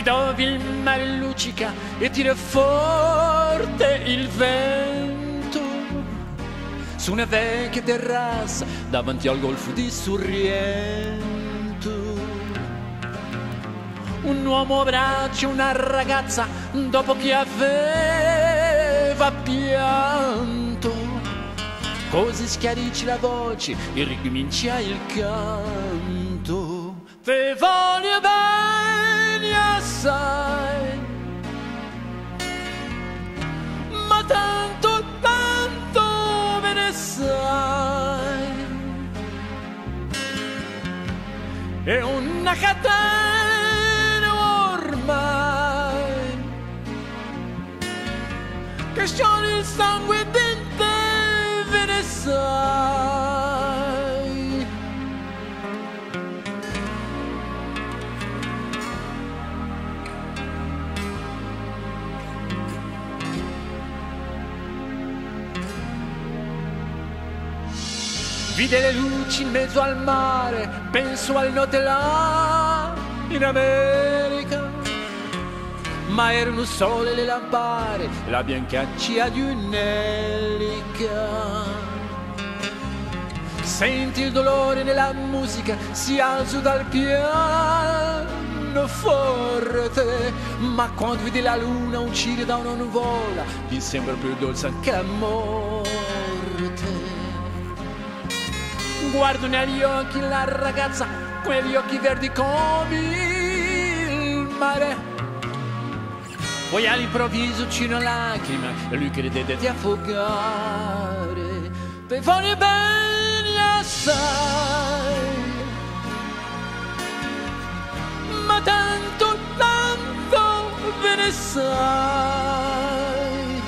dove il mare luccica e tira forte il vento, su una vecchia terrazza davanti al golfo di Sorrento. Un uomo abbraccia una ragazza dopo che aveva pianto, così schiarisce la voce e ricomincia il canto. Te voglio bene assai, ma tanto, tanto me ne sai. È una catena ormai che scioglie il sangue dentro, ve ne sai. Vide le luci in mezzo al mare, penso alle notte là in America, ma erano sole le lampade, la bianca scia di un'elica. Senti il dolore nella musica, si alza dal pianoforte, ma quando vedi la luna uscire da una nuvola, gli sembra più dolce anche la morte. Guardo negli occhi la ragazza, quegli occhi verdi come il mare. Poi all'improvviso c'è una lacrima e lui credette di affogare. Te voglio bene assai, ma tanto, tanto ve ne sai.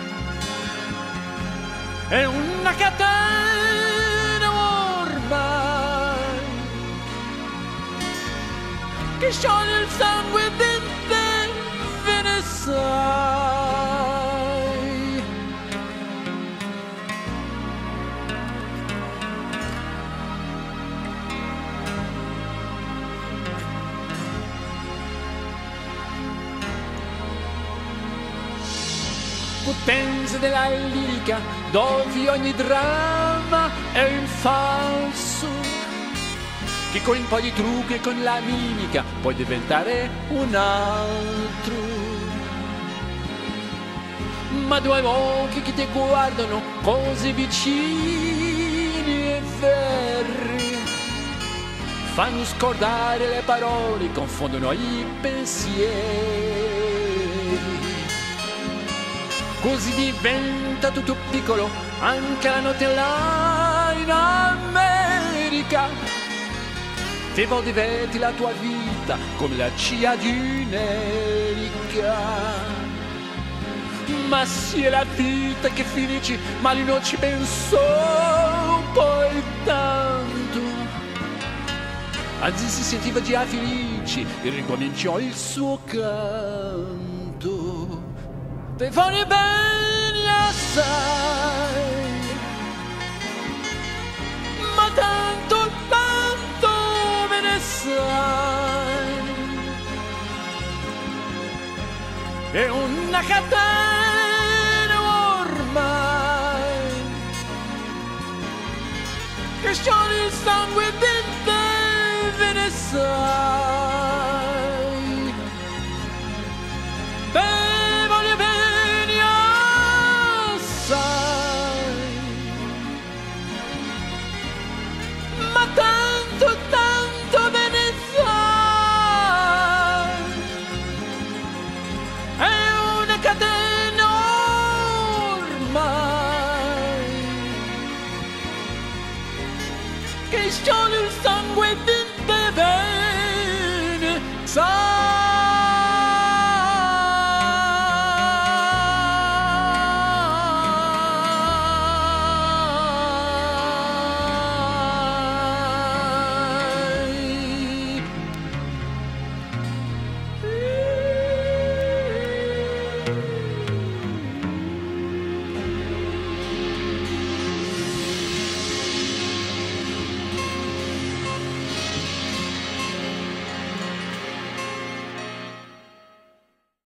È una catena ormai che scioglie il sangue dentro, ve ne sai. Potenza della lirica, dove ogni dramma è un falso, che con un po' di trucco e con la mimica puoi diventare un altro. Ma due occhi che ti guardano così vicini e veri fanno scordare le parole, confondono i pensieri. Così diventa tutto piccolo anche la notte là in America. Te diverti la tua vita come la scia di un'elica. Ma sì è la vita che finisce, ma lui non ci pensò poi tanto. Anzi si sentiva già felice e ricominciò il suo canto. Te voglio bene assai, ma tanto, tanto me ne sai. È una catena ormai che scioglie il sangue dentro, ve ne sai. Te voglio bene assai, ma tanto, tanto me ne sai. È una catena ormai che scioglie il sangue dentro, ve ne sai.